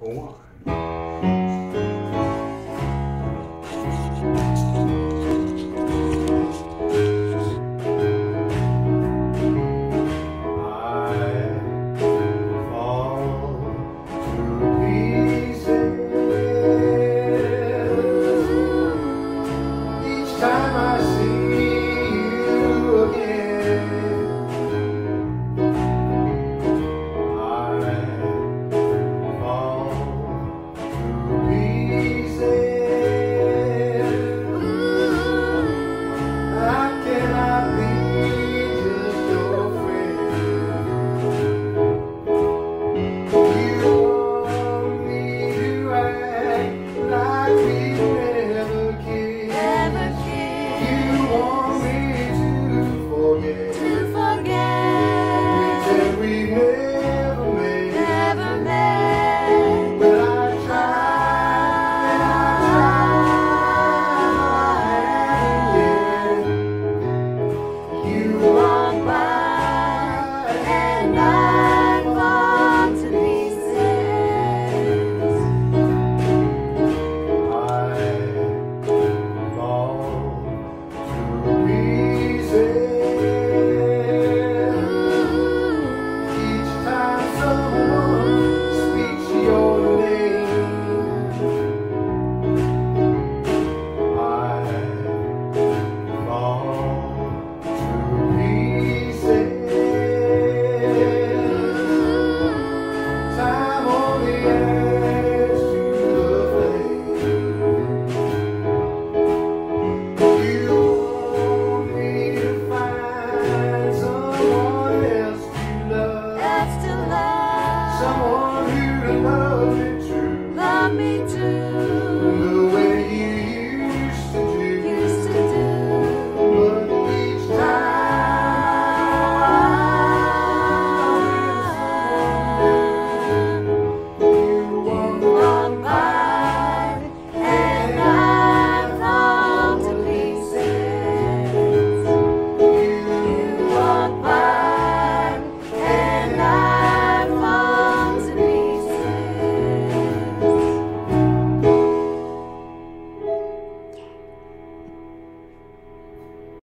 1. Time I see you again, I fall to pieces. How can I be just your friend? You want me to act like we never kissed. Want me to forget, pretend we never met, but I try and yeah. You walk by and I fall to pieces. I fall each time someone speaks your name, I fall to pieces. Time only adds to the flame. You want me to find someone else to love, someone who to love me true.